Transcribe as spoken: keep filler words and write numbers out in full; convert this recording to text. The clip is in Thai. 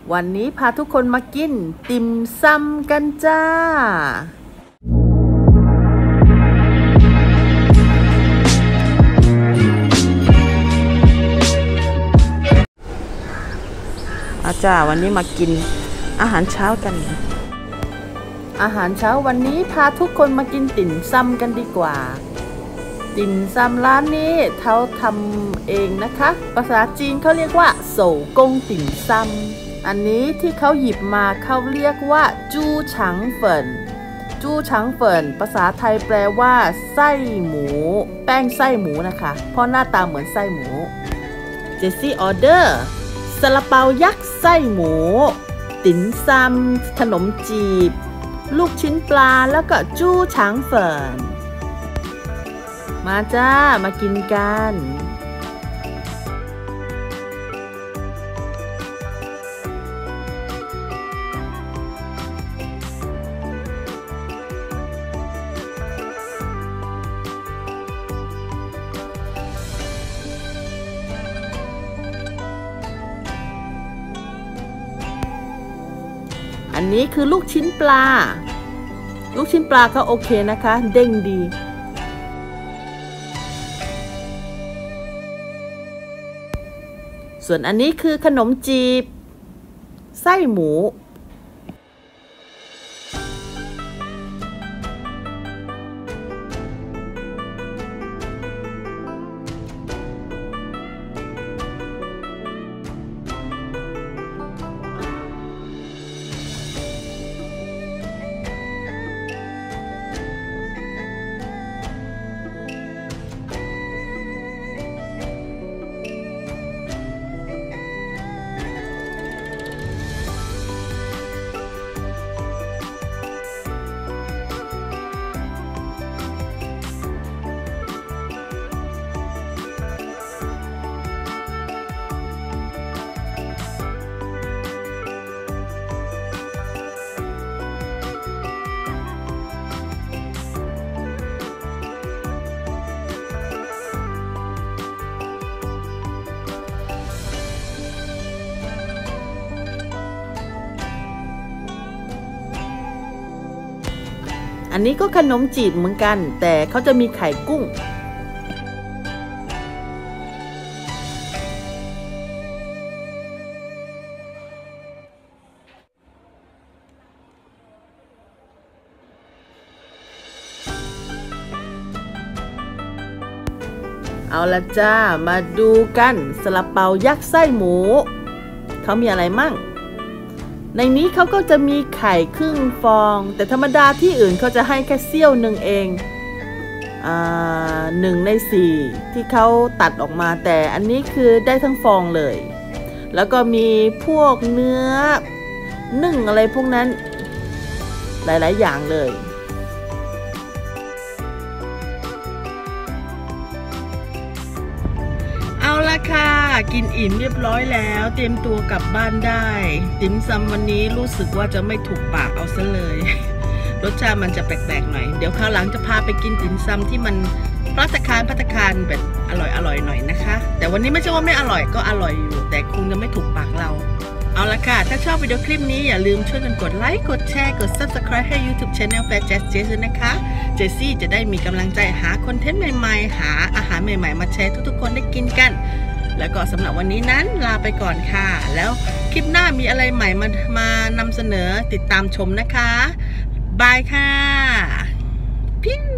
วันนี้พาทุกคนมากินติ่มซำกันจ้าอาจารย์วันนี้มากินอาหารเช้ากันอาหารเช้าวันนี้พาทุกคนมากินติ่มซำกันดีกว่าติ่มซำร้านนี้เขาทำเองนะคะภาษาจีนเขาเรียกว่าโสกงติ่มซำอันนี้ที่เขาหยิบมาเขาเรียกว่าจูฉางเฟินจูฉางเฟินภาษาไทยแปลว่าไส้หมูแป้งไส้หมูนะคะเพราะหน้าตาเหมือนไส้หมูเจสซี่ออเดอร์ซาลาเปายักษ์ไส้หมูติ่มซำขนมจีบลูกชิ้นปลาแล้วก็จูฉางเฟินมาจ้ามากินกันอันนี้คือลูกชิ้นปลาลูกชิ้นปลาก็โอเคนะคะเด้งดีส่วนอันนี้คือขนมจีบไส้หมูอันนี้ก็ขนมจีบเหมือนกันแต่เขาจะมีไข่กุ้งเอาละจ้ามาดูกันซาลาเปายักษ์ไส้หมูเขามีอะไรมั่งในนี้เขาก็จะมีไข่ครึ่งฟองแต่ธรรมดาที่อื่นเขาจะให้แค่เสี้ยวหนึ่งเองอ่าหนึ่งในสี่ที่เขาตัดออกมาแต่อันนี้คือได้ทั้งฟองเลยแล้วก็มีพวกเนื้อนึ่งอะไรพวกนั้นหลายๆอย่างเลยเอาละค่ะกินอิ่มเรียบร้อยแล้วเตรียมตัวกลับบ้านได้ติ่มซำวันนี้รู้สึกว่าจะไม่ถูกปากเอาซะเลยรสชาติมันจะแปลกๆหน่อยเดี๋ยวคราวหลังจะพาไปกินติ่มซำที่มันภัตตาคารภัตตาคารแบบอร่อยๆหน่อยนะคะแต่วันนี้ไม่ใช่ว่าไม่อร่อยก็อร่อยอยู่แต่คงจะไม่ถูกปากเราเอาละค่ะถ้าชอบวิดีโอคลิปนี้อย่าลืมช่วยกันกดไลค์กดแชร์กด ซับสไครบ์ ให้ ยูทูบ Channel แฟร์แจ๊สเจสนะคะเจสซี่จะได้มีกำลังใจหาคอนเทนต์ใหม่ๆหาอาหารใหม่ๆมาแชร์ทุกๆคนได้กินกันแล้วก็สำหรับวันนี้นั้นลาไปก่อนค่ะแล้วคลิปหน้ามีอะไรใหม่มามานำเสนอติดตามชมนะคะบายค่ะพิ้ง